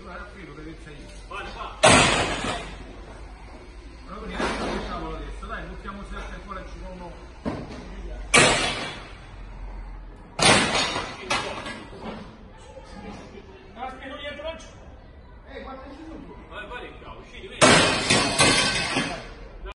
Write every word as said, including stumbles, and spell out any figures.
tornare a filo per il sei. Vai, va. Però quindi adesso facciamo la testa, dai, buttiamo sette e poi ci fanno. Aspetta, dietro, non c'è. Eh, quanto ci sono? Vai, vai, usciti, vedi.